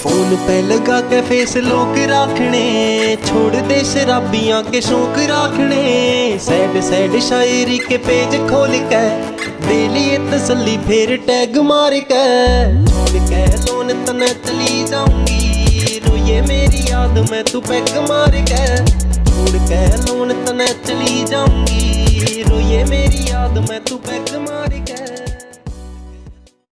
Phone पे लगा के फेस लोक राखने, छोड़ दे शराबियां के शौक राखने। सैड सैड शायरी के पेज खोल के दे लिए तसल्ली, फिर टैग मार के छोड़ के लोन तने चली जाऊंगी। रोए मेरी याद में तू पैग मार के, छोड़ के लोन तने चली जाऊंगी। रोए मेरी याद में तू पैग मार के।